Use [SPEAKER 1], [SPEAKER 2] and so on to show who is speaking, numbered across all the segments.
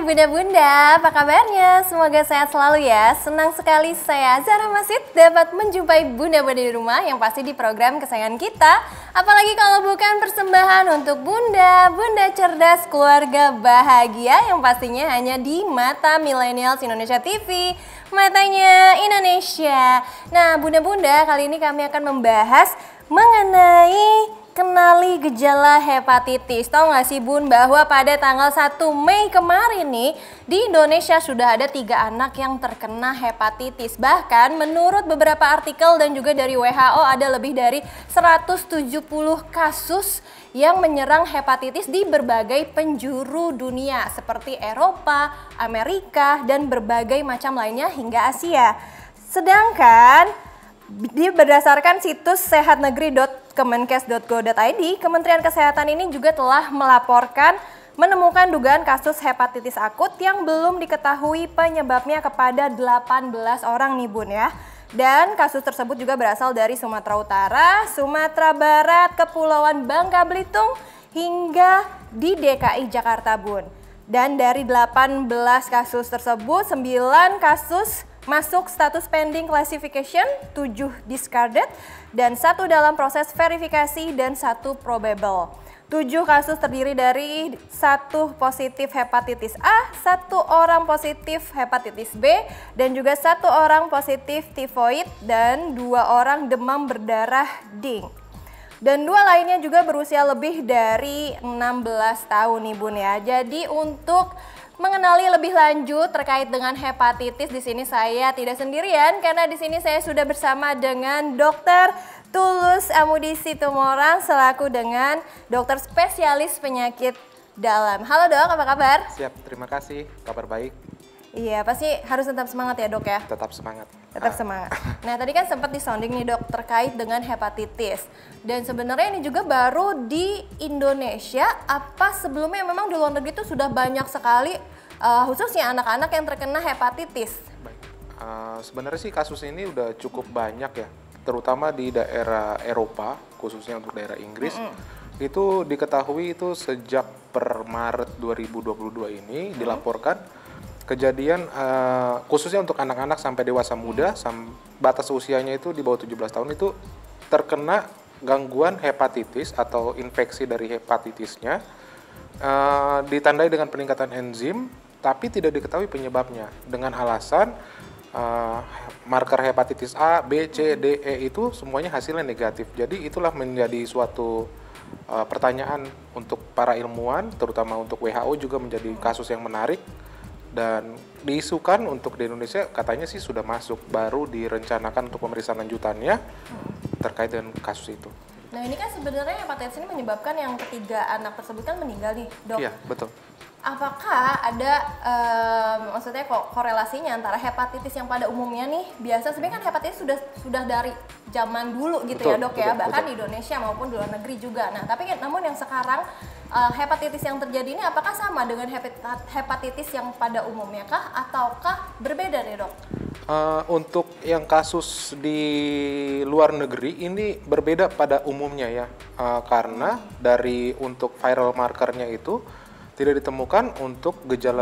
[SPEAKER 1] Bunda-bunda, apa kabarnya? Semoga sehat selalu ya. Senang sekali saya Zara Masid dapat menjumpai bunda-bunda di rumah yang pasti di program kesayangan kita. Apalagi kalau bukan persembahan untuk bunda, bunda cerdas, keluarga bahagia yang pastinya hanya di Mata Millennials Indonesia TV, matanya Indonesia. Nah, bunda-bunda, kali ini kami akan membahas mengenai kenali gejala hepatitis. Tahu nggak sih Bun bahwa pada tanggal 1 Mei kemarin nih di Indonesia sudah ada 3 anak yang terkena hepatitis. Bahkan menurut beberapa artikel dan juga dari WHO ada lebih dari 170 kasus yang menyerang hepatitis di berbagai penjuru dunia seperti Eropa, Amerika, dan berbagai macam lainnya hingga Asia. Sedangkan berdasarkan situs sehatnegeri.kemenkes.go.id, Kementerian Kesehatan ini juga telah melaporkan menemukan dugaan kasus hepatitis akut yang belum diketahui penyebabnya kepada 18 orang nih Bun ya. Dan kasus tersebut juga berasal dari Sumatera Utara, Sumatera Barat, Kepulauan Bangka Belitung, hingga di DKI Jakarta Bun. Dan dari 18 kasus tersebut, 9 kasus masuk status pending classification, 7 discarded, dan 1 dalam proses verifikasi dan 1 probable. 7 kasus terdiri dari 1 positif hepatitis A, 1 orang positif hepatitis B, dan juga 1 orang positif tifoid, dan 2 orang demam berdarah DINK. Dan 2 lainnya juga berusia lebih dari 16 tahun nih Bun ya. Jadi untuk mengenali lebih lanjut terkait dengan hepatitis, di sini saya tidak sendirian karena di sini saya sudah bersama dengan Dr. Tulus Amudi Situmorang selaku dengan dokter spesialis penyakit dalam. Halo Dok, apa kabar?
[SPEAKER 2] Siap, terima kasih. Kabar baik.
[SPEAKER 1] Iya, pasti harus tetap semangat ya Dok ya?
[SPEAKER 2] Tetap semangat.
[SPEAKER 1] Tetap semangat. Nah, tadi kan sempat disounding nih Dok terkait dengan hepatitis. Dan sebenarnya ini juga baru di Indonesia, apa sebelumnya memang di luar negeri itu sudah banyak sekali khususnya anak-anak yang terkena hepatitis?
[SPEAKER 2] Baik. Sebenarnya sih kasus ini udah cukup banyak ya, terutama di daerah Eropa, khususnya untuk daerah Inggris. Itu diketahui itu sejak per Maret 2022 ini dilaporkan kejadian khususnya untuk anak-anak sampai dewasa muda, batas usianya itu di bawah 17 tahun itu terkena gangguan hepatitis atau infeksi dari hepatitisnya, ditandai dengan peningkatan enzim, tapi tidak diketahui penyebabnya dengan alasan marker hepatitis A, B, C, D, E itu semuanya hasilnya negatif. Jadi itulah menjadi suatu pertanyaan untuk para ilmuwan, terutama untuk WHO juga menjadi kasus yang menarik. Dan diisukan untuk di Indonesia katanya sih sudah masuk, baru direncanakan untuk pemeriksaan lanjutannya terkait dengan kasus itu.
[SPEAKER 1] Nah ini kan sebenarnya hepatitis ini menyebabkan yang ketiga anak tersebut kan meninggal nih Dok.
[SPEAKER 2] Iya, betul.
[SPEAKER 1] Apakah ada maksudnya korelasinya antara hepatitis yang pada umumnya nih biasa, sebenarnya kan hepatitis sudah dari zaman dulu gitu ya Dok ya, bahkan di Indonesia maupun di luar negeri juga. Nah tapi namun yang sekarang hepatitis yang terjadi ini apakah sama dengan hepatitis yang pada umumnya kah ataukah berbeda nih Dok?
[SPEAKER 2] Untuk yang kasus di luar negeri ini berbeda pada umumnya ya, karena dari untuk viral markernya itu tidak ditemukan untuk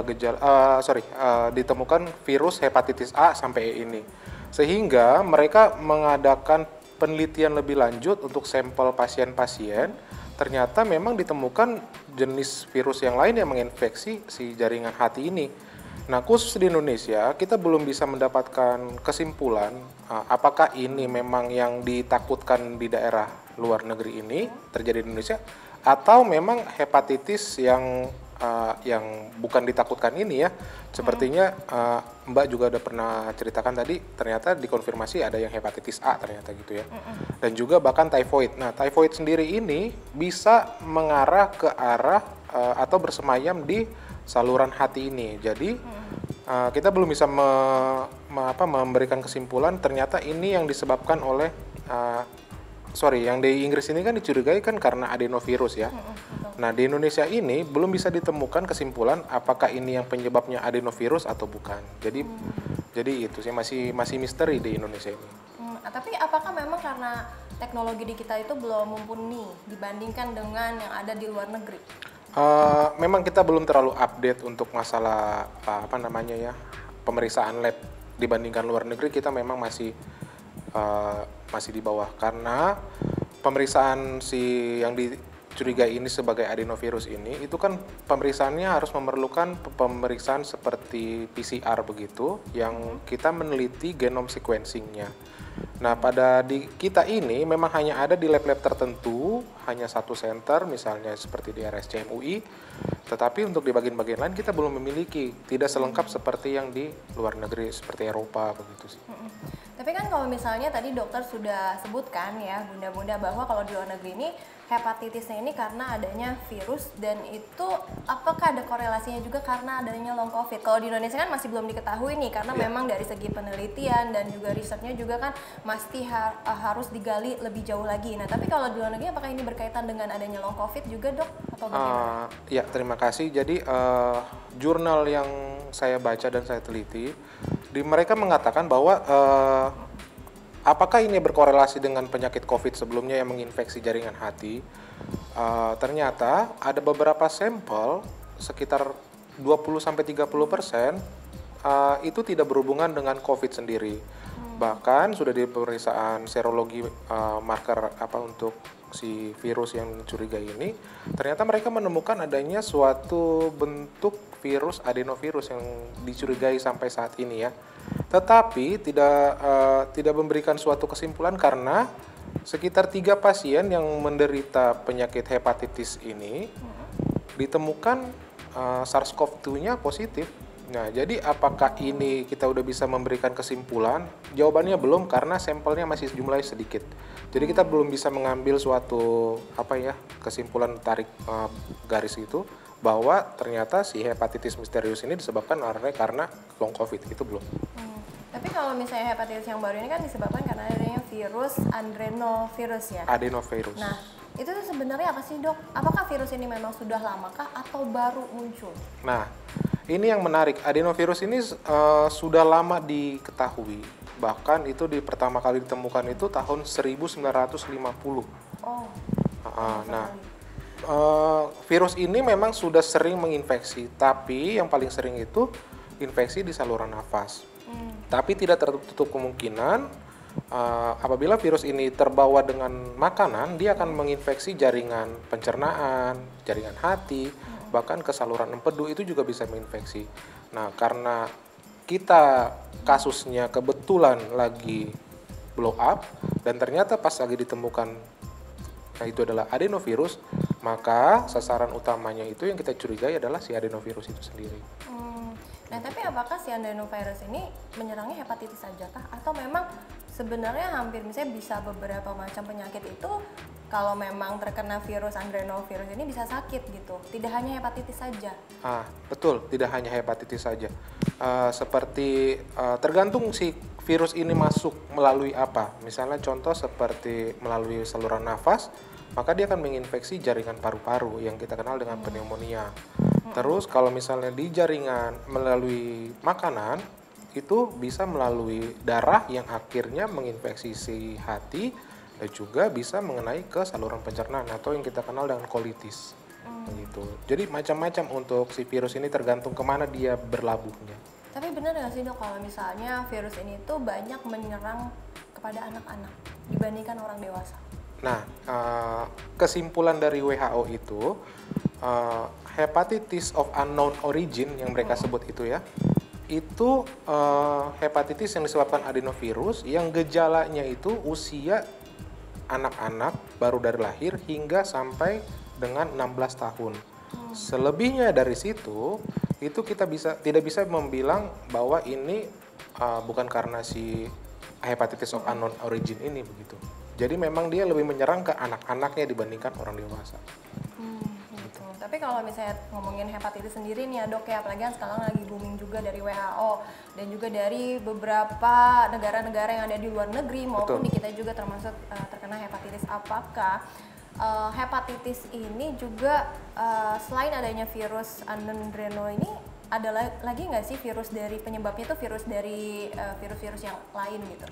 [SPEAKER 2] ditemukan virus hepatitis A sampai E ini. Sehingga mereka mengadakan penelitian lebih lanjut untuk sampel pasien-pasien, ternyata memang ditemukan jenis virus yang lain yang menginfeksi si jaringan hati ini. Nah, khusus di Indonesia, kita belum bisa mendapatkan kesimpulan apakah ini memang yang ditakutkan di daerah luar negeri ini terjadi di Indonesia, atau memang hepatitis yang bukan ditakutkan ini ya. Sepertinya Mbak juga udah pernah ceritakan tadi, ternyata dikonfirmasi ada yang hepatitis A ternyata gitu ya. Dan juga bahkan typhoid. Nah, typhoid sendiri ini bisa mengarah ke arah atau bersemayam di saluran hati ini. Jadi kita belum bisa memberikan kesimpulan ternyata ini yang disebabkan oleh yang di Inggris ini kan dicurigai kan karena adenovirus ya. Nah di Indonesia ini belum bisa ditemukan kesimpulan apakah ini yang penyebabnya adenovirus atau bukan. Jadi itu sih masih misteri di Indonesia ini.
[SPEAKER 1] Tapi apakah memang karena teknologi di kita itu belum mumpuni dibandingkan dengan yang ada di luar negeri?
[SPEAKER 2] Memang kita belum terlalu update untuk masalah apa namanya ya, pemeriksaan lab dibandingkan luar negeri. Kita memang masih di bawah karena pemeriksaan yang dicurigai ini sebagai adenovirus ini itu kan pemeriksaannya harus memerlukan pemeriksaan seperti PCR begitu yang kita meneliti genom sequencingnya. Nah, di kita ini memang hanya ada di lab-lab tertentu, hanya satu center, misalnya seperti di RSCM UI, tetapi untuk di bagian-bagian lain kita belum memiliki, tidak selengkap seperti yang di luar negeri, seperti Eropa, begitu sih.
[SPEAKER 1] Tapi kan kalau misalnya tadi dokter sudah sebutkan ya, bunda-bunda, bahwa kalau di luar negeri ini hepatitisnya ini karena adanya virus, dan itu apakah ada korelasinya juga karena adanya long covid? Kalau di Indonesia kan masih belum diketahui nih, karena memang dari segi penelitian dan juga risetnya juga kan masih harus digali lebih jauh lagi. Nah, tapi kalau di luar negeri apakah ini berkaitan dengan adanya long covid juga, Dok? Atau bagaimana?
[SPEAKER 2] Ya, terima kasih. Jadi jurnal yang saya baca dan saya teliti, mereka mengatakan bahwa apakah ini berkorelasi dengan penyakit COVID sebelumnya yang menginfeksi jaringan hati? Ternyata ada beberapa sampel sekitar 20-30% itu tidak berhubungan dengan COVID sendiri. Bahkan sudah di pemeriksaan serologi marker untuk si virus yang dicurigai ini, ternyata mereka menemukan adanya suatu bentuk virus adenovirus yang dicurigai sampai saat ini ya. Tetapi tidak memberikan suatu kesimpulan karena sekitar 3 pasien yang menderita penyakit hepatitis ini ditemukan SARS-CoV-2-nya positif. Nah, jadi apakah ini kita udah bisa memberikan kesimpulan? Jawabannya belum, karena sampelnya masih jumlahnya sedikit. Jadi kita belum bisa mengambil suatu kesimpulan tarik garis itu bahwa ternyata si hepatitis misterius ini disebabkan karena long covid, itu belum.
[SPEAKER 1] Tapi kalau misalnya hepatitis yang baru ini kan disebabkan karena adanya virus adenovirus ya?
[SPEAKER 2] Adenovirus.
[SPEAKER 1] Nah, itu sebenarnya apa sih, Dok? Apakah virus ini memang sudah lamakah atau baru muncul?
[SPEAKER 2] Nah, ini yang menarik. Adenovirus ini sudah lama diketahui. Bahkan itu pertama kali ditemukan itu tahun 1950.
[SPEAKER 1] Oh.
[SPEAKER 2] Virus ini memang sudah sering menginfeksi, tapi yang paling sering itu infeksi di saluran nafas. Tapi tidak tertutup kemungkinan apabila virus ini terbawa dengan makanan, dia akan menginfeksi jaringan pencernaan, jaringan hati, bahkan ke saluran empedu itu juga bisa menginfeksi. Nah, karena kita kasusnya kebetulan lagi blow up dan ternyata pas lagi ditemukan itu adalah adenovirus, maka sasaran utamanya itu yang kita curigai adalah si adenovirus itu sendiri.
[SPEAKER 1] Nah, tapi apakah si adenovirus ini menyerangnya hepatitis saja kah? Atau memang sebenarnya hampir misalnya bisa beberapa macam penyakit itu kalau memang terkena virus adenovirus ini bisa sakit gitu? Tidak hanya hepatitis saja?
[SPEAKER 2] Betul, tidak hanya hepatitis saja. Tergantung si virus ini masuk melalui apa. Misalnya contoh seperti melalui saluran nafas, maka dia akan menginfeksi jaringan paru-paru yang kita kenal dengan pneumonia. Terus kalau misalnya di jaringan melalui makanan, itu bisa melalui darah yang akhirnya menginfeksi si hati dan juga bisa mengenai ke saluran pencernaan atau yang kita kenal dengan kolitis. Begitu. Jadi macam-macam untuk si virus ini tergantung kemana dia berlabuhnya.
[SPEAKER 1] Tapi benar nggak sih, Dok, kalau misalnya virus ini tuh banyak menyerang kepada anak-anak dibandingkan orang dewasa?
[SPEAKER 2] Nah, kesimpulan dari WHO itu hepatitis of unknown origin yang mereka sebut itu ya, itu hepatitis yang disebabkan adenovirus yang gejalanya itu usia anak-anak baru dari lahir hingga sampai dengan 16 tahun. Selebihnya dari situ, itu kita tidak bisa membilang bahwa ini bukan karena si hepatitis of unknown origin ini begitu. Jadi memang dia lebih menyerang ke anak-anaknya dibandingkan orang dewasa.
[SPEAKER 1] Gitu. Tapi kalau misalnya ngomongin hepatitis sendiri nih ya, Dok, ya, apalagi kan sekarang lagi booming juga dari WHO dan juga dari beberapa negara-negara yang ada di luar negeri maupun di kita juga termasuk terkena hepatitis. Apakah hepatitis ini juga selain adanya virus adeno ini ada lagi nggak sih virus dari penyebabnya itu virus dari virus-virus yang lain gitu?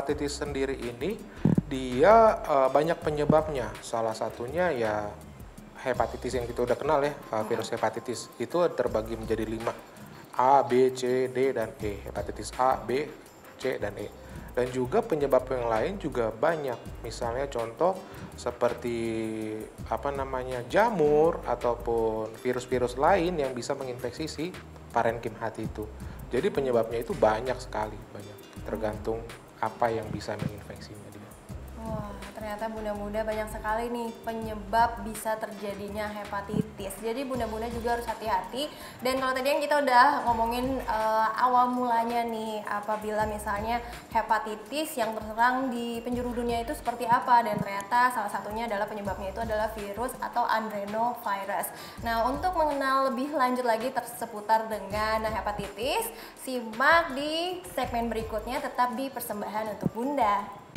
[SPEAKER 2] Hepatitis sendiri ini dia banyak penyebabnya. Salah satunya ya hepatitis yang kita udah kenal ya, virus hepatitis itu terbagi menjadi 5. A, B, C, D, dan E. Hepatitis A, B, C, dan E. Dan juga penyebab yang lain juga banyak. Misalnya contoh seperti jamur ataupun virus-virus lain yang bisa menginfeksi si parenkim hati itu. Jadi penyebabnya itu banyak sekali, tergantung apa yang bisa menginfeksinya dia.
[SPEAKER 1] Wah, ternyata bunda-bunda banyak sekali nih penyebab bisa terjadinya hepatitis. Jadi bunda-bunda juga harus hati-hati. Dan kalau tadi yang kita udah ngomongin awal mulanya nih, apabila misalnya hepatitis yang terserang di penjuru dunia itu seperti apa, dan ternyata salah satunya adalah penyebabnya itu adalah virus atau adrenovirus. Nah, untuk mengenal lebih lanjut lagi seputar dengan hepatitis, simak di segmen berikutnya, tetap di Persembahan untuk Bunda.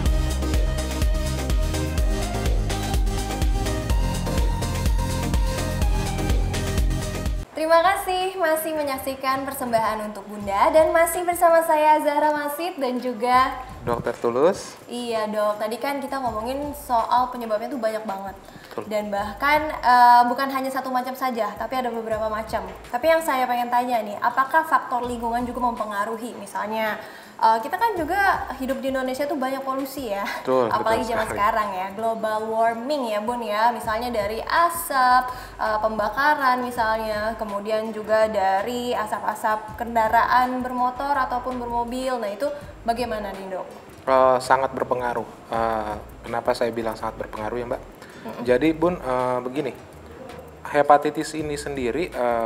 [SPEAKER 1] Terima kasih masih menyaksikan Persembahan untuk Bunda, dan masih bersama saya Zahra Masid dan juga
[SPEAKER 2] Dokter Tulus.
[SPEAKER 1] Iya dok, tadi kan kita ngomongin soal penyebabnya tuh banyak banget.
[SPEAKER 2] Betul.
[SPEAKER 1] Dan bahkan bukan hanya satu macam saja, tapi ada beberapa macam. Tapi yang saya pengen tanya nih, apakah faktor lingkungan juga mempengaruhi? Misalnya kita kan juga hidup di Indonesia tuh banyak polusi ya.
[SPEAKER 2] Betul,
[SPEAKER 1] apalagi zaman sekarang ya, global warming ya Bun ya. Misalnya dari asap, pembakaran misalnya, kemudian juga dari asap-asap kendaraan bermotor ataupun bermobil. Nah itu bagaimana nih dok?
[SPEAKER 2] Sangat berpengaruh. Kenapa saya bilang sangat berpengaruh ya Mbak? Jadi Bun, begini, hepatitis ini sendiri,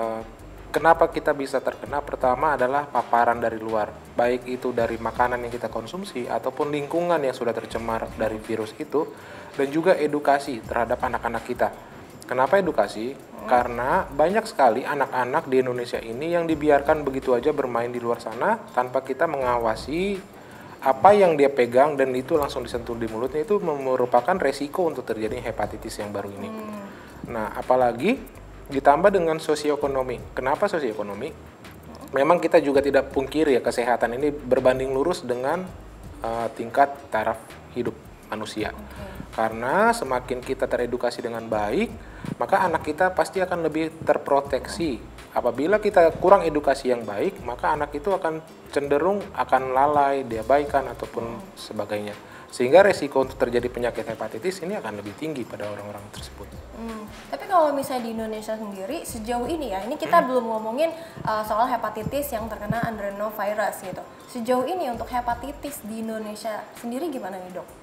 [SPEAKER 2] kenapa kita bisa terkena? Pertama adalah paparan dari luar, baik itu dari makanan yang kita konsumsi ataupun lingkungan yang sudah tercemar dari virus itu, dan juga edukasi terhadap anak-anak kita. Kenapa edukasi? Karena banyak sekali anak-anak di Indonesia ini yang dibiarkan begitu aja bermain di luar sana tanpa kita mengawasi apa yang dia pegang, dan itu langsung disentuh di mulutnya. Itu merupakan resiko untuk terjadi hepatitis yang baru ini. Nah, apalagi ditambah dengan sosioekonomi. Kenapa sosioekonomi? Memang kita juga tidak pungkiri ya, kesehatan ini berbanding lurus dengan tingkat taraf hidup manusia. Karena semakin kita teredukasi dengan baik, maka anak kita pasti akan lebih terproteksi. Apabila kita kurang edukasi yang baik, maka anak itu akan cenderung akan lalai, diabaikan ataupun sebagainya. Sehingga resiko untuk terjadi penyakit hepatitis ini akan lebih tinggi pada orang-orang tersebut.
[SPEAKER 1] Tapi kalau misalnya di Indonesia sendiri, sejauh ini ya, ini kita belum ngomongin soal hepatitis yang terkena adrenovirus gitu. Sejauh ini untuk hepatitis di Indonesia sendiri gimana nih dok?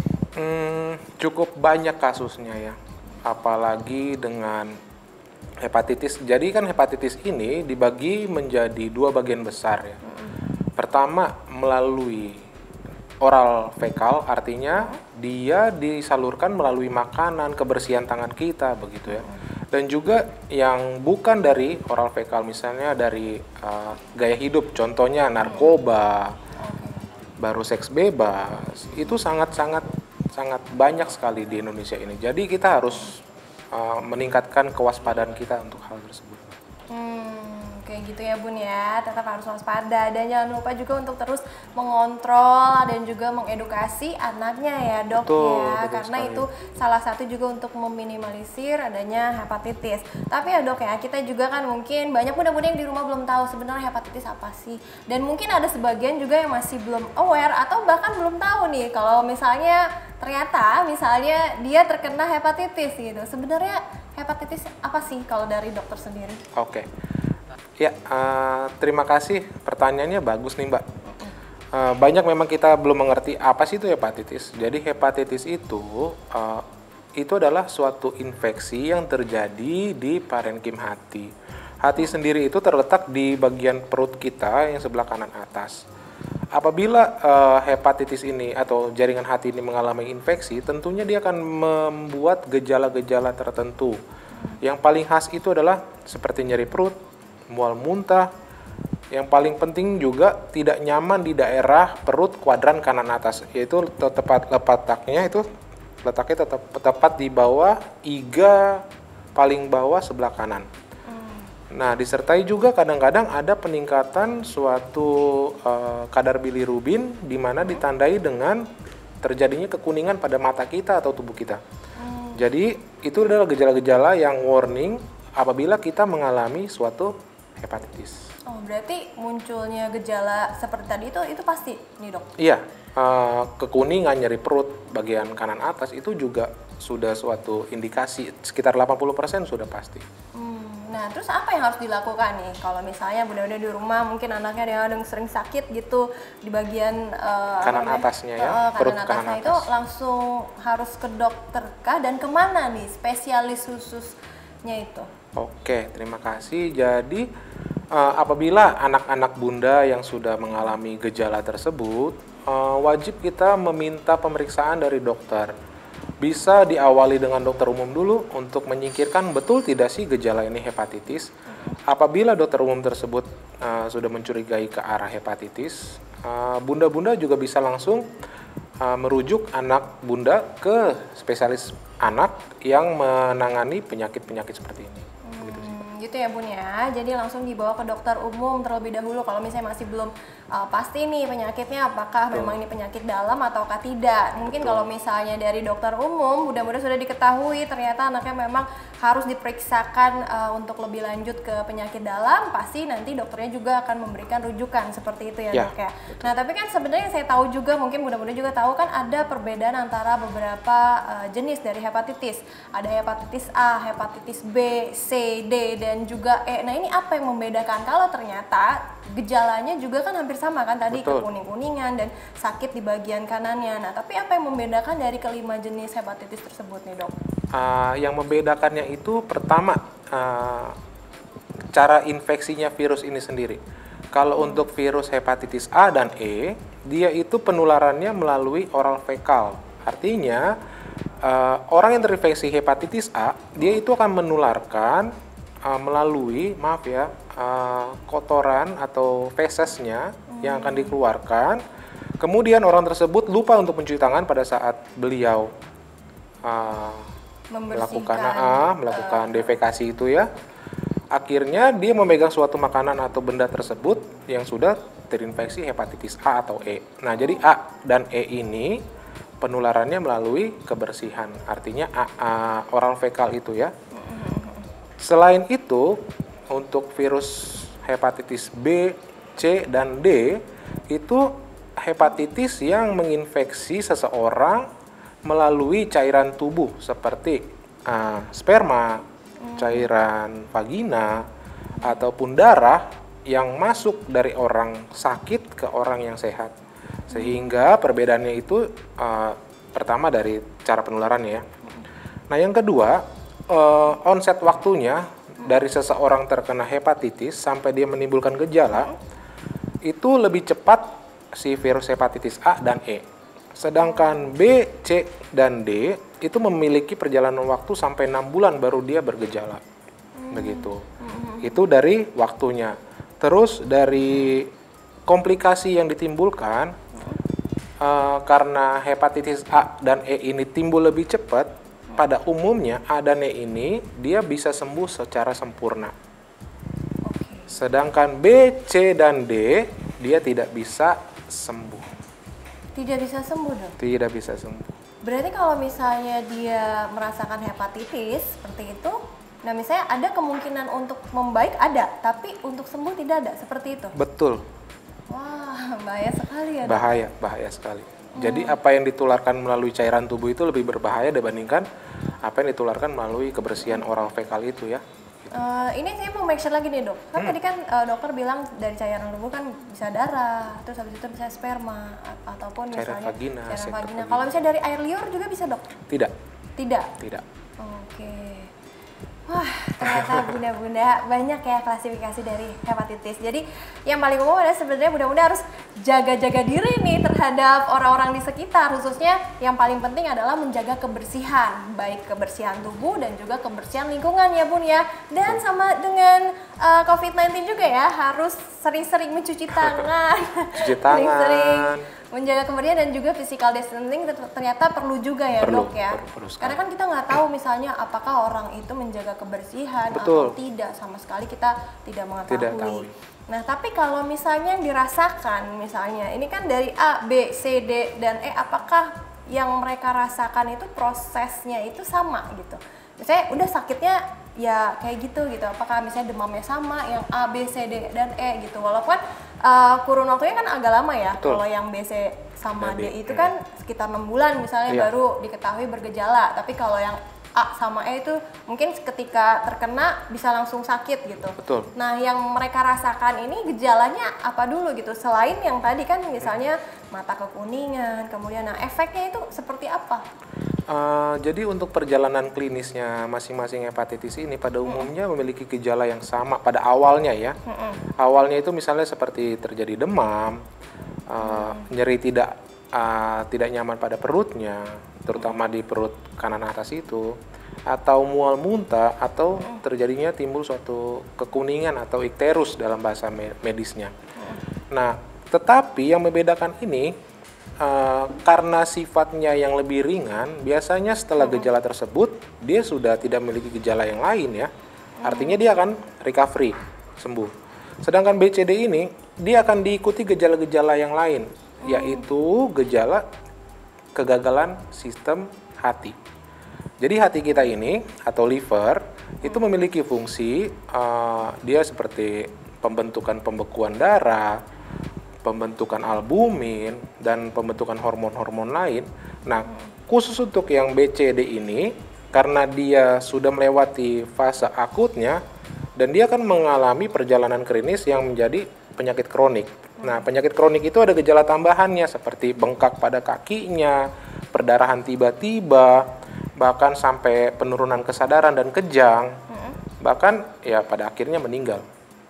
[SPEAKER 2] Cukup banyak kasusnya ya, apalagi dengan hepatitis. Jadi kan hepatitis ini dibagi menjadi 2 bagian besar ya. Pertama melalui oral fekal, artinya dia disalurkan melalui makanan, kebersihan tangan kita begitu ya. Dan juga yang bukan dari oral fekal, misalnya dari gaya hidup, contohnya narkoba, baru seks bebas, itu sangat banyak sekali di Indonesia ini. Jadi kita harus meningkatkan kewaspadaan kita untuk hal tersebut.
[SPEAKER 1] Kayak gitu ya Bun ya, tetap harus waspada, dan jangan lupa juga untuk terus mengontrol dan juga mengedukasi anaknya ya dok. Betul
[SPEAKER 2] karena
[SPEAKER 1] sekali. Itu salah satu juga untuk meminimalisir adanya hepatitis. Tapi ya dok ya, kita juga kan mungkin banyak bunda-bunda yang di rumah belum tahu sebenarnya hepatitis apa sih, dan mungkin ada sebagian juga yang masih belum aware atau bahkan belum tahu nih kalau misalnya ternyata dia terkena hepatitis gitu. Sebenarnya hepatitis apa sih kalau dari dokter sendiri?
[SPEAKER 2] Oke. Ya, terima kasih, pertanyaannya bagus nih Mbak. Banyak memang kita belum mengerti apa sih itu hepatitis. Jadi hepatitis itu adalah suatu infeksi yang terjadi di parenkim hati. Hati sendiri itu terletak di bagian perut kita yang sebelah kanan atas. Apabila hepatitis ini atau jaringan hati ini mengalami infeksi, tentunya dia akan membuat gejala-gejala tertentu. Yang paling khas itu adalah seperti nyeri perut, mual muntah. Yang paling penting juga tidak nyaman di daerah perut kuadran kanan atas, yaitu letaknya tepat di bawah iga paling bawah sebelah kanan. Nah, disertai juga kadang-kadang ada peningkatan suatu kadar bilirubin, di mana ditandai dengan terjadinya kekuningan pada mata kita atau tubuh kita. Jadi itu adalah gejala-gejala yang warning apabila kita mengalami suatu hepatitis.
[SPEAKER 1] Oh, berarti munculnya gejala seperti tadi itu pasti nih dok?
[SPEAKER 2] Iya, kekuningan, nyeri perut bagian kanan atas itu juga sudah suatu indikasi, sekitar 80% sudah pasti.
[SPEAKER 1] Nah, terus apa yang harus dilakukan nih kalau misalnya bunda-bunda di rumah mungkin anaknya ada yang sering sakit gitu di bagian
[SPEAKER 2] kanan atasnya ya, perut
[SPEAKER 1] kanan atas itu langsung harus ke dokter kah dan kemana nih spesialis khususnya itu?
[SPEAKER 2] Oke, terima kasih. Jadi apabila anak-anak bunda yang sudah mengalami gejala tersebut, wajib kita meminta pemeriksaan dari dokter. Bisa diawali dengan dokter umum dulu untuk menyingkirkan betul tidak sih gejala ini hepatitis. Apabila dokter umum tersebut sudah mencurigai ke arah hepatitis, bunda-bunda juga bisa langsung merujuk anak bunda ke spesialis anak yang menangani penyakit-penyakit seperti ini.
[SPEAKER 1] Gitu ya bun ya, jadi langsung dibawa ke dokter umum terlebih dahulu kalau misalnya masih belum pasti nih penyakitnya apakah memang ini penyakit dalam ataukah tidak. Mungkin kalau misalnya dari dokter umum mudah-mudahan sudah diketahui ternyata anaknya memang harus diperiksakan untuk lebih lanjut ke penyakit dalam, pasti nanti dokternya juga akan memberikan rujukan seperti itu ya dok ya. Nah tapi kan sebenarnya saya tahu juga, mungkin mudah-mudahan juga tahu kan ada perbedaan antara beberapa jenis dari hepatitis. Ada hepatitis A, hepatitis B, C, D, dan juga E. Nah ini apa yang membedakan kalau ternyata gejalanya juga kan hampir sama kan tadi, kekuning-kuningan dan sakit di bagian kanannya. Nah tapi apa yang membedakan dari kelima jenis hepatitis tersebut nih dok?
[SPEAKER 2] Yang membedakannya itu pertama cara infeksinya virus ini sendiri. Kalau untuk virus hepatitis A dan E, dia itu penularannya melalui oral fekal. Artinya orang yang terinfeksi hepatitis A, dia itu akan menularkan melalui kotoran atau fesesnya yang akan dikeluarkan. Kemudian orang tersebut lupa untuk mencuci tangan pada saat beliau melakukan defekasi itu ya. Akhirnya dia memegang suatu makanan atau benda tersebut yang sudah terinfeksi hepatitis A atau E. Nah, jadi A dan E ini penularannya melalui kebersihan. Artinya oral fekal itu ya. Selain itu, untuk virus hepatitis B, C, dan D itu hepatitis yang menginfeksi seseorang melalui cairan tubuh seperti sperma, cairan vagina, ataupun darah yang masuk dari orang sakit ke orang yang sehat. Sehingga perbedaannya itu pertama dari cara penularannya ya. Nah yang kedua, onset waktunya dari seseorang terkena hepatitis sampai dia menimbulkan gejala itu lebih cepat si virus hepatitis A dan E. Sedangkan B, C, dan D itu memiliki perjalanan waktu sampai 6 bulan baru dia bergejala. Begitu. Itu dari waktunya. Terus dari komplikasi yang ditimbulkan karena hepatitis A dan E ini timbul lebih cepat, pada umumnya A dan E ini dia bisa sembuh secara sempurna. Sedangkan B, C, dan D dia tidak bisa sembuh.
[SPEAKER 1] Tidak bisa sembuh dong?
[SPEAKER 2] Tidak bisa sembuh.
[SPEAKER 1] Berarti kalau misalnya dia merasakan hepatitis seperti itu, nah misalnya ada kemungkinan untuk membaik ada, tapi untuk sembuh tidak ada, seperti itu?
[SPEAKER 2] Betul.
[SPEAKER 1] Wah, bahaya sekali ya dok?
[SPEAKER 2] Bahaya sekali. Jadi apa yang ditularkan melalui cairan tubuh itu lebih berbahaya dibandingkan apa yang ditularkan melalui kebersihan oral fekal itu ya.
[SPEAKER 1] Ini saya mau make sure lagi nih dok, kan tadi kan dokter bilang dari cairan tubuh kan bisa darah, terus habis itu bisa sperma ataupun
[SPEAKER 2] cairan
[SPEAKER 1] misalnya
[SPEAKER 2] vagina,
[SPEAKER 1] vagina. Kalau misalnya dari air liur juga bisa dok?
[SPEAKER 2] Tidak.
[SPEAKER 1] Oke. Wah, ternyata bunda-bunda banyak ya klasifikasi dari hepatitis. Jadi yang paling umum adalah sebenarnya bunda-bunda harus jaga-jaga diri nih terhadap orang-orang di sekitar. Khususnya yang paling penting adalah menjaga kebersihan, baik kebersihan tubuh dan juga kebersihan lingkungan ya bun ya. Dan sama dengan COVID-19 juga ya, harus sering-sering mencuci tangan.
[SPEAKER 2] Cuci tangan.
[SPEAKER 1] Sering-sering menjaga kebersihan dan juga physical distancing ternyata perlu juga ya dok ya. Karena kan kita nggak tahu misalnya apakah orang itu menjaga kebersihan atau tidak, sama sekali kita tidak mengetahui. Nah tapi kalau misalnya dirasakan misalnya ini kan dari A, B, C, D, dan E, apakah yang mereka rasakan itu prosesnya itu sama gitu. Misalnya udah sakitnya ya kayak gitu, apakah misalnya demamnya sama yang A, B, C, D, dan E gitu, walaupun kurun waktunya kan agak lama ya. Kalau yang B, C, sama D itu kan sekitar 6 bulan misalnya baru diketahui bergejala, tapi kalau yang A sama E itu mungkin ketika terkena bisa langsung sakit gitu.
[SPEAKER 2] Betul.
[SPEAKER 1] Nah, yang mereka rasakan ini gejalanya apa dulu gitu? Selain yang tadi kan misalnya mata kekuningan, kemudian efeknya itu seperti apa?
[SPEAKER 2] Jadi untuk perjalanan klinisnya masing-masing hepatitis ini pada umumnya memiliki gejala yang sama pada awalnya ya. Awalnya itu misalnya seperti terjadi demam, nyeri tidak nyaman pada perutnya, terutama di perut kanan atas itu, atau mual muntah, atau terjadinya timbul suatu kekuningan atau ikterus dalam bahasa medisnya. Nah, tetapi yang membedakan ini karena sifatnya yang lebih ringan, biasanya setelah gejala tersebut dia sudah tidak memiliki gejala yang lain ya. Artinya dia akan recovery, sembuh. Sedangkan BCD ini dia akan diikuti gejala-gejala yang lain, yaitu gejala kegagalan sistem hati. Jadi hati kita ini atau liver itu memiliki fungsi dia seperti pembentukan pembekuan darah, pembentukan albumin, dan pembentukan hormon-hormon lain. Nah, khusus untuk yang BCD ini, karena dia sudah melewati fase akutnya, dan dia akan mengalami perjalanan klinis yang menjadi penyakit kronik. Nah, penyakit kronik itu ada gejala tambahannya seperti bengkak pada kakinya, perdarahan tiba-tiba, bahkan sampai penurunan kesadaran dan kejang, bahkan ya pada akhirnya meninggal.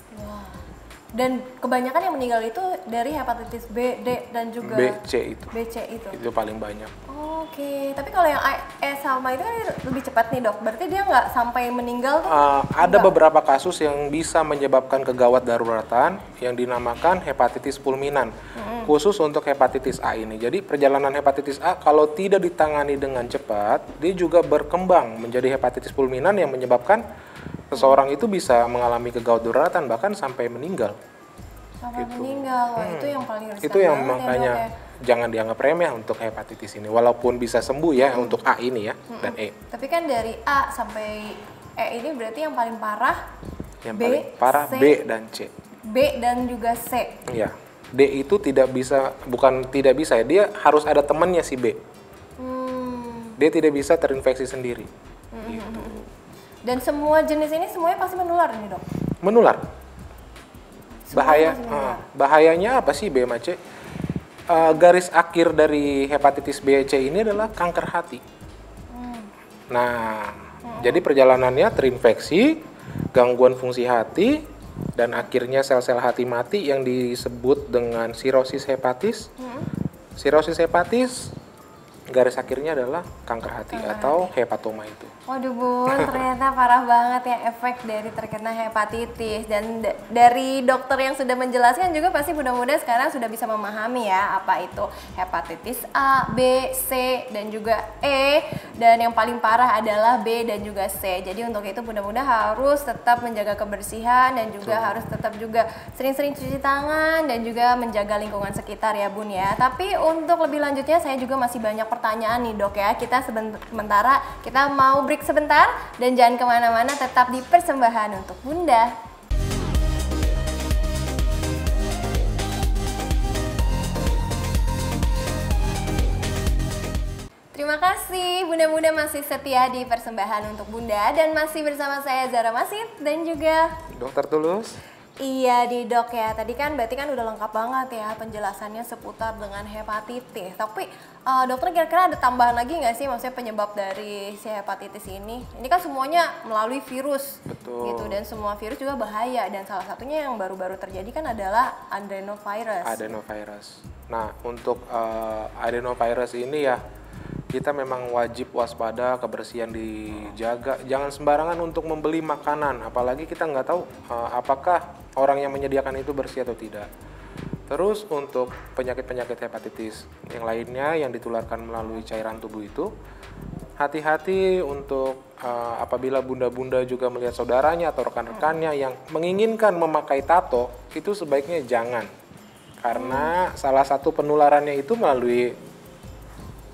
[SPEAKER 1] Dan kebanyakan yang meninggal itu dari hepatitis B, D, dan juga
[SPEAKER 2] BC itu.
[SPEAKER 1] BC itu.
[SPEAKER 2] Itu paling banyak.
[SPEAKER 1] Oke, tapi kalau yang E sama itu kan lebih cepat nih dok. Berarti dia nggak sampai meninggal tuh?
[SPEAKER 2] Ada beberapa kasus yang bisa menyebabkan kegawat daruratan yang dinamakan hepatitis fulminan. Khusus untuk hepatitis A ini. Jadi perjalanan hepatitis A kalau tidak ditangani dengan cepat, dia juga berkembang menjadi hepatitis fulminan yang menyebabkan seseorang itu bisa mengalami kegawat daruratan bahkan sampai meninggal.
[SPEAKER 1] Sampai meninggal, wah itu yang paling riskan.
[SPEAKER 2] Itu yang
[SPEAKER 1] banget
[SPEAKER 2] makanya
[SPEAKER 1] ya,
[SPEAKER 2] jangan dianggap remeh untuk hepatitis ini, walaupun bisa sembuh ya untuk A ini ya dan E.
[SPEAKER 1] Tapi kan dari A sampai E ini berarti yang paling parah.
[SPEAKER 2] Yang
[SPEAKER 1] B,
[SPEAKER 2] paling parah
[SPEAKER 1] C,
[SPEAKER 2] B dan C.
[SPEAKER 1] B dan juga C.
[SPEAKER 2] Iya. D itu tidak bisa, bukan tidak bisa ya, dia harus ada temannya si B. Dia tidak bisa terinfeksi sendiri. Gitu.
[SPEAKER 1] Dan semua jenis ini semuanya pasti menular nih dok?
[SPEAKER 2] Menular.
[SPEAKER 1] Semuanya pasti menular.
[SPEAKER 2] Bahayanya apa sih B sama C? Garis akhir dari hepatitis B, C ini adalah kanker hati. Nah, jadi perjalanannya terinfeksi, gangguan fungsi hati, dan akhirnya sel-sel hati mati yang disebut dengan sirosis hepatis. Sirosis hepatis, garis akhirnya adalah kanker hati atau hepatoma itu.
[SPEAKER 1] Waduh bun, ternyata parah banget ya efek dari terkena hepatitis. Dan dari dokter yang sudah menjelaskan juga pasti mudah-mudahan sekarang sudah bisa memahami ya apa itu hepatitis A, B, C, dan juga E. Dan yang paling parah adalah B dan juga C. Jadi untuk itu mudah-mudahan harus tetap menjaga kebersihan dan juga harus tetap juga sering-sering cuci tangan dan juga menjaga lingkungan sekitar ya bun ya. Tapi untuk lebih lanjutnya saya juga masih banyak pertanyaan nih dok ya. Kita sementara kita mau break sebentar dan jangan kemana-mana, tetap di Persembahan untuk Bunda. Terima kasih Bunda-Bunda masih setia di Persembahan untuk Bunda dan masih bersama saya Zara Masid dan juga
[SPEAKER 2] Dokter Tulus.
[SPEAKER 1] Iya di dok ya, tadi kan berarti kan udah lengkap banget ya penjelasannya seputar dengan hepatitis. Tapi dokter kira-kira ada tambahan lagi nggak sih maksudnya penyebab dari si hepatitis ini? Ini kan semuanya melalui virus.
[SPEAKER 2] Betul.
[SPEAKER 1] Gitu, dan semua virus juga bahaya dan salah satunya yang baru-baru terjadi kan adalah adenovirus.
[SPEAKER 2] Adenovirus. Nah, untuk adenovirus ini ya kita memang wajib waspada, kebersihan dijaga. Jangan sembarangan untuk membeli makanan, apalagi kita nggak tahu apakah orang yang menyediakan itu bersih atau tidak. Terus untuk penyakit-penyakit hepatitis yang lainnya yang ditularkan melalui cairan tubuh itu, hati-hati untuk apabila bunda-bunda juga melihat saudaranya atau rekan-rekannya yang menginginkan memakai tato, itu sebaiknya jangan. Karena salah satu penularannya itu melalui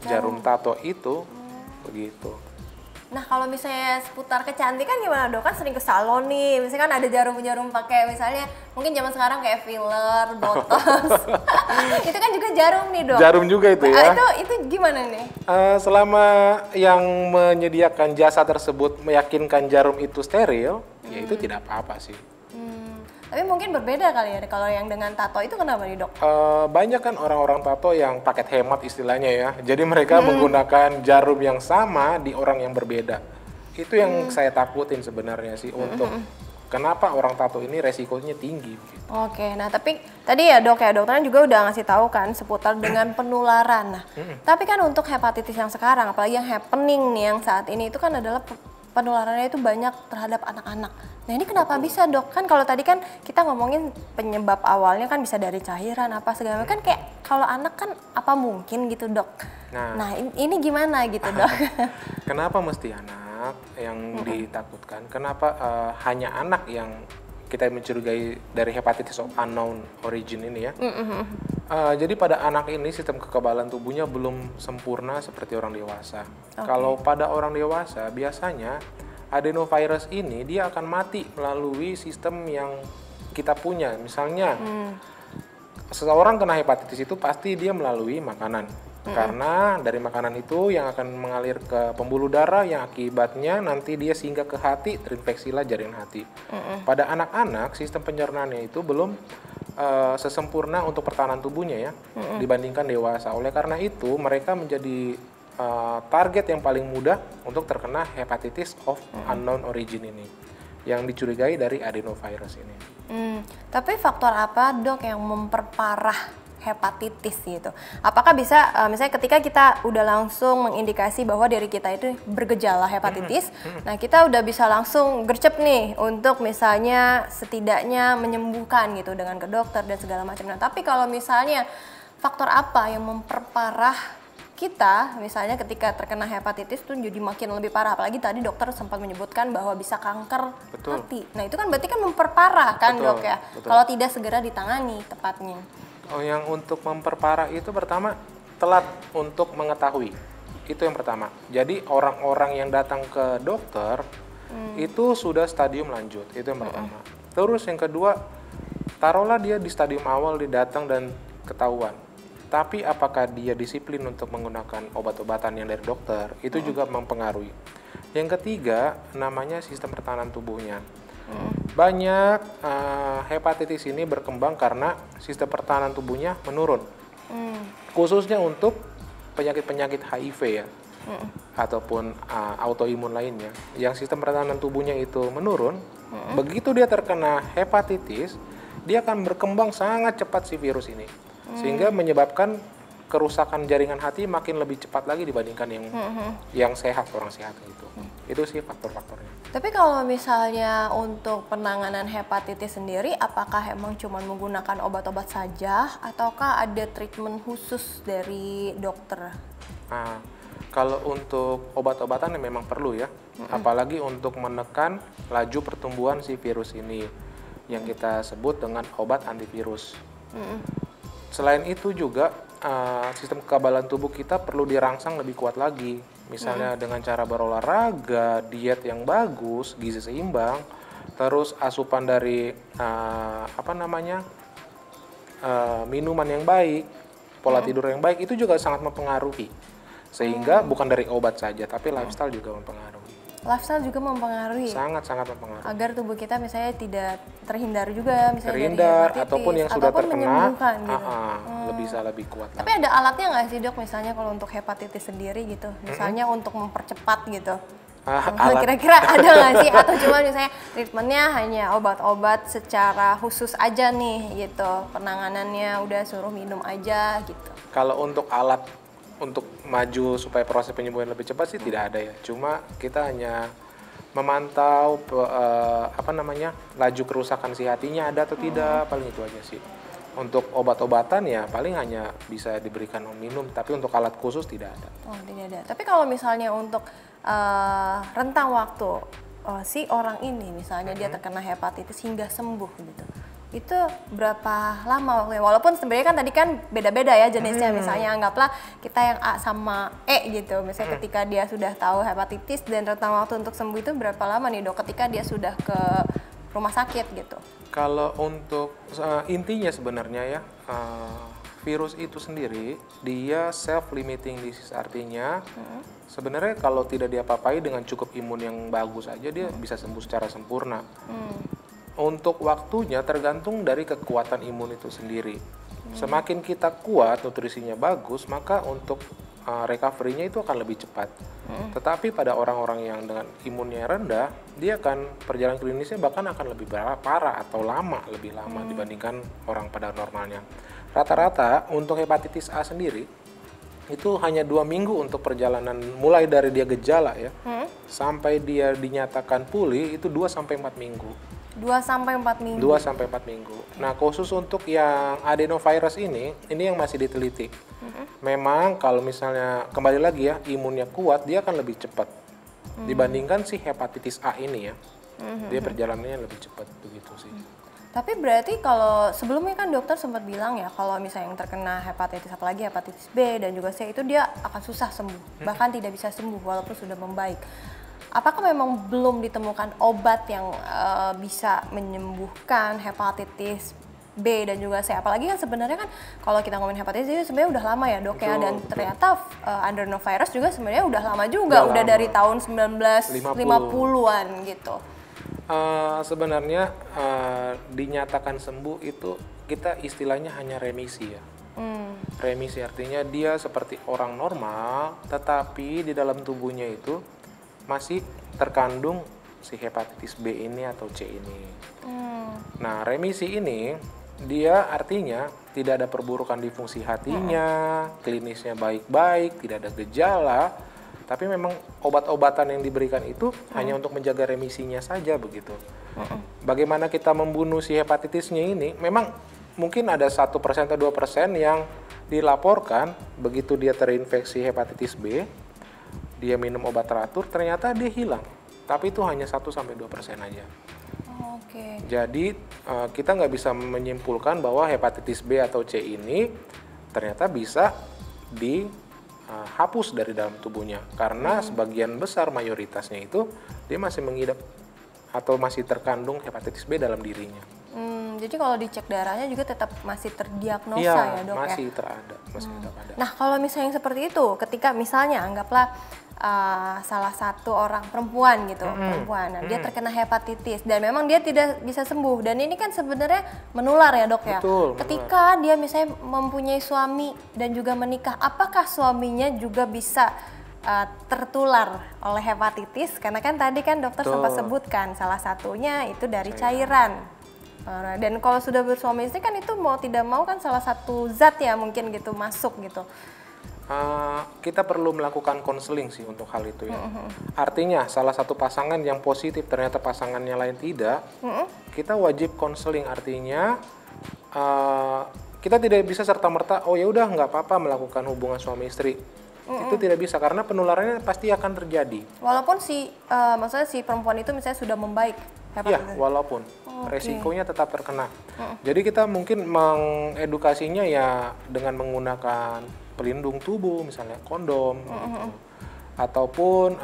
[SPEAKER 2] jarum tato itu, begitu.
[SPEAKER 1] Nah kalau misalnya seputar kecantikan gimana dok? Kan sering ke salon nih, misalnya kan ada jarum-jarum pakai misalnya mungkin zaman sekarang kayak filler, botox. Itu kan juga jarum nih dok.
[SPEAKER 2] Jarum juga itu ya.
[SPEAKER 1] Itu gimana nih?
[SPEAKER 2] Selama yang menyediakan jasa tersebut meyakinkan jarum itu steril, ya itu tidak apa-apa sih.
[SPEAKER 1] Tapi mungkin berbeda kali ya kalau yang dengan tato itu kenapa nih dok?
[SPEAKER 2] Banyak kan orang-orang tato yang paket hemat istilahnya ya. Jadi mereka menggunakan jarum yang sama di orang yang berbeda. Itu yang saya takutin sebenarnya sih untuk kenapa orang tato ini resikonya tinggi. Gitu.
[SPEAKER 1] Oke, nah tapi tadi ya dok ya dokternya juga udah ngasih tahu kan seputar dengan penularan. Nah, tapi kan untuk hepatitis yang sekarang, apalagi yang happening nih yang saat ini itu kan adalah penularannya itu banyak terhadap anak-anak. Nah ini kenapa bisa dok? Kan kalau tadi kan kita ngomongin penyebab awalnya kan bisa dari cairan apa segala macam. Kan kayak kalau anak kan apa mungkin gitu dok? Nah ini gimana gitu dok?
[SPEAKER 2] Kenapa mesti anak yang ditakutkan? Kenapa hanya anak yang kita mencurigai dari hepatitis of unknown origin ini ya? Jadi pada anak ini sistem kekebalan tubuhnya belum sempurna seperti orang dewasa. Kalau pada orang dewasa biasanya adenovirus ini dia akan mati melalui sistem yang kita punya. Misalnya seseorang kena hepatitis itu pasti dia melalui makanan. Karena dari makanan itu yang akan mengalir ke pembuluh darah yang akibatnya nanti dia singgah ke hati, terinfeksilah jaringan hati. Pada anak-anak sistem pencernaannya itu belum sesempurna untuk pertahanan tubuhnya ya dibandingkan dewasa. Oleh karena itu mereka menjadi target yang paling mudah untuk terkena hepatitis of unknown origin ini yang dicurigai dari adenovirus ini.
[SPEAKER 1] Tapi faktor apa dok yang memperparah hepatitis gitu? Apakah bisa misalnya ketika kita udah langsung mengindikasi bahwa diri kita itu bergejala hepatitis, nah kita udah bisa langsung gercep nih untuk misalnya setidaknya menyembuhkan gitu dengan ke dokter dan segala macam. Nah tapi kalau misalnya faktor apa yang memperparah kita misalnya ketika terkena hepatitis tuh jadi makin lebih parah, apalagi tadi dokter sempat menyebutkan bahwa bisa kanker hati. Nah itu kan berarti kan memperparah kan dok ya, kalau tidak segera ditangani tepatnya.
[SPEAKER 2] Yang untuk memperparah itu pertama telat untuk mengetahui, itu yang pertama. Jadi orang-orang yang datang ke dokter itu sudah stadium lanjut, itu yang pertama. Terus yang kedua, taruhlah dia di stadium awal dia datang dan ketahuan. Tapi apakah dia disiplin untuk menggunakan obat-obatan yang dari dokter, itu juga mempengaruhi. Yang ketiga, namanya sistem pertahanan tubuhnya. Banyak hepatitis ini berkembang karena sistem pertahanan tubuhnya menurun. Khususnya untuk penyakit-penyakit HIV ya, ataupun autoimun lainnya. Yang sistem pertahanan tubuhnya itu menurun, begitu dia terkena hepatitis, dia akan berkembang sangat cepat si virus ini. Sehingga menyebabkan kerusakan jaringan hati makin lebih cepat lagi dibandingkan yang sehat, orang sehat gitu. Itu sih faktor-faktornya.
[SPEAKER 1] Tapi kalau misalnya untuk penanganan hepatitis sendiri, apakah emang cuma menggunakan obat-obat saja ataukah ada treatment khusus dari dokter?
[SPEAKER 2] Nah, kalau untuk obat-obatan memang perlu ya, apalagi untuk menekan laju pertumbuhan si virus ini yang kita sebut dengan obat antivirus. Selain itu juga sistem kekebalan tubuh kita perlu dirangsang lebih kuat lagi. Misalnya dengan cara berolahraga, diet yang bagus, gizi seimbang, terus asupan dari minuman yang baik, pola tidur yang baik itu juga sangat mempengaruhi. Sehingga bukan dari obat saja, tapi lifestyle juga mempengaruhi.
[SPEAKER 1] Lifestyle juga mempengaruhi.
[SPEAKER 2] Sangat-sangat mempengaruhi.
[SPEAKER 1] Agar tubuh kita misalnya tidak terhindar juga misalnya
[SPEAKER 2] terhindar
[SPEAKER 1] dari hepatitis,
[SPEAKER 2] ataupun yang sudah terkena
[SPEAKER 1] gitu.
[SPEAKER 2] lebih kuat.
[SPEAKER 1] Tapi ada alatnya nggak sih dok misalnya kalau untuk hepatitis sendiri gitu, misalnya untuk mempercepat gitu? Kira-kira ada nggak sih atau cuma misalnya treatmentnya hanya obat-obat secara khusus aja nih gitu, penanganannya udah suruh minum aja gitu?
[SPEAKER 2] Kalau untuk alat untuk maju supaya proses penyembuhan lebih cepat sih tidak ada ya. Cuma kita hanya memantau laju kerusakan si hatinya ada atau tidak, paling itu aja sih. Untuk obat-obatan ya paling hanya bisa diberikan minum, tapi untuk alat khusus tidak ada.
[SPEAKER 1] Oh, tidak ada. Tapi kalau misalnya untuk rentang waktu si orang ini misalnya dia terkena hepatitis hingga sembuh gitu. itu berapa lama waktunya? Walaupun sebenarnya kan tadi kan beda-beda ya jenisnya, misalnya anggaplah kita yang A sama E gitu, misalnya ketika dia sudah tahu hepatitis dan rentang waktu untuk sembuh itu berapa lama nih dok ketika dia sudah ke rumah sakit gitu?
[SPEAKER 2] Kalau untuk intinya sebenarnya ya, virus itu sendiri dia self-limiting disease, artinya sebenarnya kalau tidak diapa-apai dengan cukup imun yang bagus aja dia bisa sembuh secara sempurna. Untuk waktunya tergantung dari kekuatan imun itu sendiri. Semakin kita kuat, nutrisinya bagus, maka untuk recovery-nya itu akan lebih cepat. Tetapi pada orang-orang yang dengan imunnya rendah, dia akan perjalanan klinisnya bahkan akan lebih parah atau lebih lama dibandingkan orang pada normalnya. Rata-rata untuk hepatitis A sendiri itu hanya 2 minggu untuk perjalanan, mulai dari dia gejala ya, sampai dia dinyatakan pulih itu 2-4 minggu.
[SPEAKER 1] 2-4 minggu.
[SPEAKER 2] 2-4 minggu. Nah, khusus untuk yang adenovirus ini yang masih diteliti. Memang kalau misalnya kembali lagi ya, imunnya kuat, dia akan lebih cepat dibandingkan si hepatitis A ini ya. Dia perjalanannya lebih cepat begitu sih.
[SPEAKER 1] Tapi berarti kalau sebelumnya kan dokter sempat bilang ya kalau misalnya yang terkena hepatitis, apalagi hepatitis B dan juga C, itu dia akan susah sembuh, bahkan tidak bisa sembuh walaupun sudah membaik. Apakah memang belum ditemukan obat yang bisa menyembuhkan hepatitis B dan juga C? Apalagi kan sebenarnya kan kalau kita ngomongin hepatitis itu sebenarnya udah lama ya dok ya, dan ternyata adenovirus juga sebenarnya udah lama juga, udah dari tahun 1950-an gitu.
[SPEAKER 2] Sebenarnya dinyatakan sembuh itu kita istilahnya hanya remisi ya. Remisi artinya dia seperti orang normal, tetapi di dalam tubuhnya itu masih terkandung si hepatitis B ini atau C ini. Nah, remisi ini dia artinya tidak ada perburukan di fungsi hatinya, klinisnya baik-baik, tidak ada gejala, tapi memang obat-obatan yang diberikan itu hanya untuk menjaga remisinya saja begitu. Bagaimana kita membunuh si hepatitisnya ini? Memang mungkin ada 1% atau 2% yang dilaporkan begitu dia terinfeksi hepatitis B, dia minum obat teratur, ternyata dia hilang. Tapi itu hanya 1-2% aja.
[SPEAKER 1] Oke.
[SPEAKER 2] Jadi kita nggak bisa menyimpulkan bahwa hepatitis B atau C ini ternyata bisa dihapus dari dalam tubuhnya. Karena sebagian besar mayoritasnya itu dia masih mengidap atau masih terkandung hepatitis B dalam dirinya.
[SPEAKER 1] Jadi kalau dicek darahnya juga tetap masih terdiagnosa ya dok
[SPEAKER 2] masih
[SPEAKER 1] ya?
[SPEAKER 2] masih tetap ada.
[SPEAKER 1] Nah kalau misalnya yang seperti itu, ketika misalnya anggaplah salah satu orang perempuan gitu, perempuan, nah, dia terkena hepatitis dan memang dia tidak bisa sembuh, dan ini kan sebenarnya menular ya dok ya?
[SPEAKER 2] Betul,
[SPEAKER 1] ketika dia misalnya mempunyai suami dan juga menikah, apakah suaminya juga bisa tertular oleh hepatitis? Karena kan tadi kan dokter sempat sebutkan salah satunya itu dari cairan. Dan kalau sudah bersuami istri kan itu mau tidak mau kan salah satu zat ya mungkin gitu masuk gitu.
[SPEAKER 2] Kita perlu melakukan konseling sih untuk hal itu ya. Artinya salah satu pasangan yang positif ternyata pasangannya lain tidak, kita wajib konseling. Artinya kita tidak bisa serta-merta oh ya udah nggak apa-apa melakukan hubungan suami istri. Itu tidak bisa karena penularannya pasti akan terjadi.
[SPEAKER 1] Walaupun maksudnya si perempuan itu misalnya sudah membaik hepatitis.
[SPEAKER 2] Iya, walaupun resikonya tetap terkena. Jadi kita mungkin mengedukasinya ya dengan menggunakan pelindung tubuh, misalnya kondom, gitu. Ataupun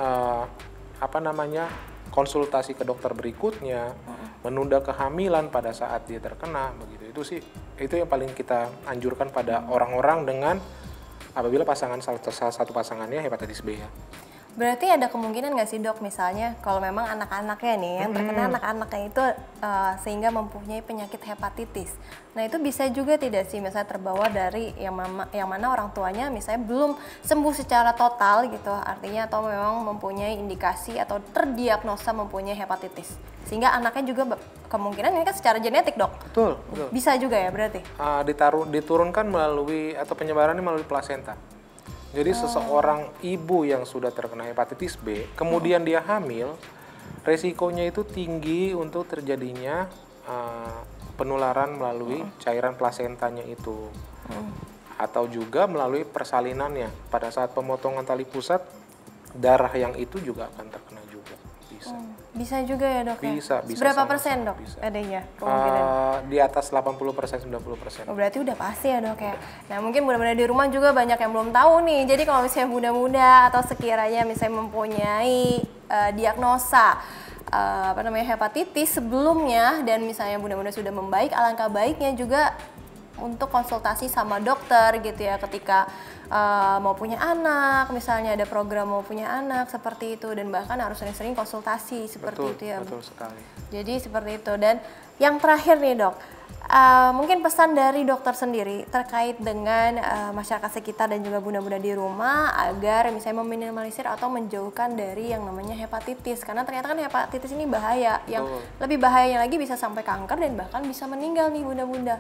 [SPEAKER 2] konsultasi ke dokter berikutnya, menunda kehamilan pada saat dia terkena, begitu. Itu yang paling kita anjurkan pada orang-orang dengan apabila salah satu pasangannya hepatitis B ya.
[SPEAKER 1] Berarti ada kemungkinan nggak sih dok, misalnya kalau memang anak-anaknya nih yang terkena anak-anaknya itu sehingga mempunyai penyakit hepatitis. Nah itu bisa juga tidak sih misalnya terbawa dari yang mana orang tuanya misalnya belum sembuh secara total gitu, artinya atau memang mempunyai indikasi atau terdiagnosa mempunyai hepatitis. Sehingga anaknya juga kemungkinan ini kan secara genetik dok.
[SPEAKER 2] Betul.
[SPEAKER 1] Bisa juga ya berarti?
[SPEAKER 2] Diturunkan melalui atau penyebarannya melalui plasenta. Jadi seseorang ibu yang sudah terkena hepatitis B, kemudian dia hamil, resikonya itu tinggi untuk terjadinya penularan melalui cairan plasentanya itu. Atau juga melalui persalinannya. Pada saat pemotongan tali pusat, darah yang itu juga akan terkena juga. Bisa.
[SPEAKER 1] Bisa juga ya dok ya?
[SPEAKER 2] Bisa
[SPEAKER 1] Berapa
[SPEAKER 2] sama-sama
[SPEAKER 1] persen dok
[SPEAKER 2] bisa.
[SPEAKER 1] adanya kemungkinan?
[SPEAKER 2] Di atas 80%, 90%.
[SPEAKER 1] Oh, berarti udah pasti ya dok ya. Nah mungkin bunda-bunda di rumah juga banyak yang belum tahu nih. Jadi kalau misalnya bunda-bunda atau sekiranya misalnya mempunyai diagnosa hepatitis sebelumnya dan misalnya bunda-bunda sudah membaik, alangkah baiknya juga untuk konsultasi sama dokter gitu ya ketika mau punya anak, misalnya ada program mau punya anak seperti itu, dan bahkan harus sering-sering konsultasi seperti itu ya.
[SPEAKER 2] Betul sekali.
[SPEAKER 1] Jadi seperti itu. Dan yang terakhir nih dok, mungkin pesan dari dokter sendiri terkait dengan masyarakat sekitar dan juga bunda-bunda di rumah agar misalnya meminimalisir atau menjauhkan dari yang namanya hepatitis, karena ternyata kan hepatitis ini bahaya. Yang lebih bahayanya lagi bisa sampai kanker dan bahkan bisa meninggal nih bunda-bunda.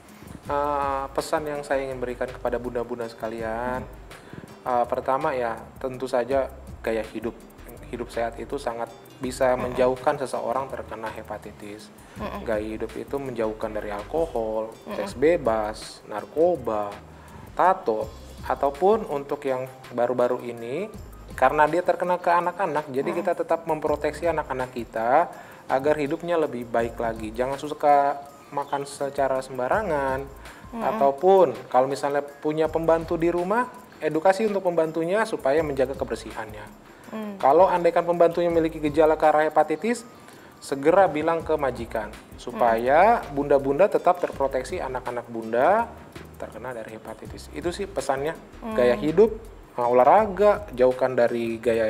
[SPEAKER 2] Pesan yang saya ingin berikan kepada bunda-bunda sekalian, pertama ya tentu saja gaya hidup sehat itu sangat bisa menjauhkan seseorang terkena hepatitis. Gaya hidup itu menjauhkan dari alkohol, seks bebas, narkoba, tato, ataupun untuk yang baru-baru ini karena dia terkena ke anak-anak, jadi kita tetap memproteksi anak-anak kita agar hidupnya lebih baik lagi. Jangan suka makan secara sembarangan, ataupun kalau misalnya punya pembantu di rumah, edukasi untuk pembantunya supaya menjaga kebersihannya. Kalau andaikan pembantunya memiliki gejala ke arah hepatitis, segera bilang ke majikan supaya bunda-bunda tetap terproteksi, anak-anak bunda terkena dari hepatitis. Itu sih pesannya. Gaya hidup, olahraga, jauhkan dari gaya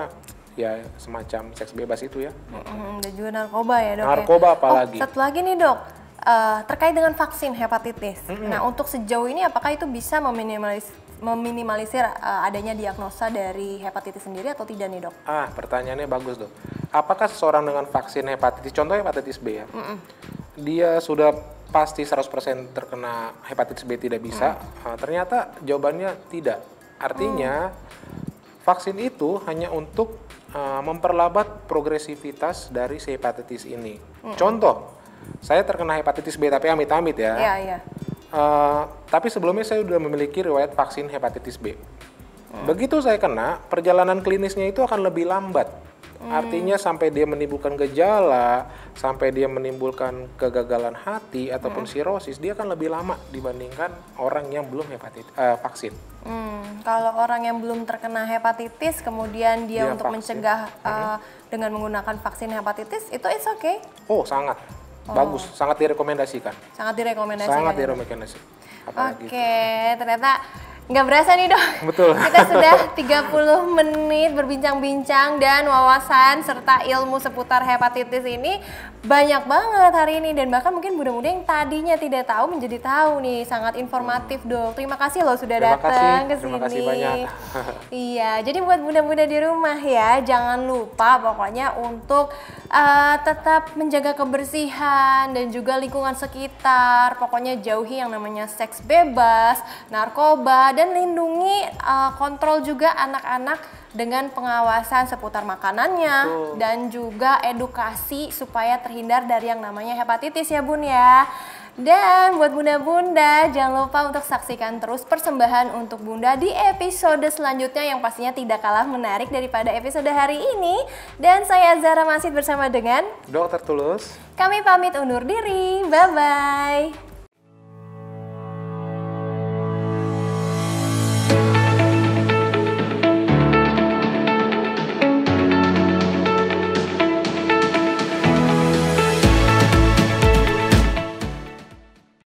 [SPEAKER 2] ya semacam seks bebas itu ya.
[SPEAKER 1] Dan juga narkoba ya dok.
[SPEAKER 2] Narkoba apalagi.
[SPEAKER 1] Satu lagi nih dok, terkait dengan vaksin hepatitis. Nah untuk sejauh ini apakah itu bisa meminimalisir adanya diagnosa dari hepatitis sendiri atau tidak nih dok?
[SPEAKER 2] Pertanyaannya bagus dok. Apakah seseorang dengan vaksin hepatitis, contohnya hepatitis B ya, dia sudah pasti 100% terkena hepatitis B tidak bisa? Ternyata jawabannya tidak. Artinya vaksin itu hanya untuk memperlambat progresivitas dari si hepatitis ini. Contoh, saya terkena hepatitis B tapi amit-amit ya.
[SPEAKER 1] Iya.
[SPEAKER 2] Tapi sebelumnya saya sudah memiliki riwayat vaksin hepatitis B. Begitu saya kena, perjalanan klinisnya itu akan lebih lambat. Artinya sampai dia menimbulkan gejala, sampai dia menimbulkan kegagalan hati ataupun sirosis, dia akan lebih lama dibandingkan orang yang belum vaksin.
[SPEAKER 1] Kalau orang yang belum terkena hepatitis, kemudian dia untuk vaksin, mencegah dengan menggunakan vaksin hepatitis, itu it's okay?
[SPEAKER 2] Oh sangat. Bagus, sangat direkomendasikan.
[SPEAKER 1] Sangat direkomendasikan.
[SPEAKER 2] Sangat direkomendasikan.
[SPEAKER 1] Oke, ternyata nggak berasa nih dok.
[SPEAKER 2] Betul.
[SPEAKER 1] Kita sudah 30 menit berbincang-bincang dan wawasan serta ilmu seputar hepatitis ini banyak banget hari ini, dan bahkan mungkin bunda-bunda yang tadinya tidak tahu menjadi tahu nih. Sangat informatif dok. Terima kasih loh sudah datang ke sini.
[SPEAKER 2] Terima kasih banyak.
[SPEAKER 1] Iya, jadi buat bunda-bunda di rumah ya, jangan lupa pokoknya untuk tetap menjaga kebersihan dan juga lingkungan sekitar. Pokoknya jauhi yang namanya seks bebas, narkoba, dan lindungi kontrol juga anak-anak dengan pengawasan seputar makanannya. Betul. Dan juga edukasi supaya terhindar dari yang namanya hepatitis ya bun ya. Dan buat bunda-bunda jangan lupa untuk saksikan terus persembahan untuk bunda di episode selanjutnya yang pastinya tidak kalah menarik daripada episode hari ini. Dan saya Zara Masid bersama dengan
[SPEAKER 2] Dokter Tulus.
[SPEAKER 1] Kami pamit undur diri, bye-bye.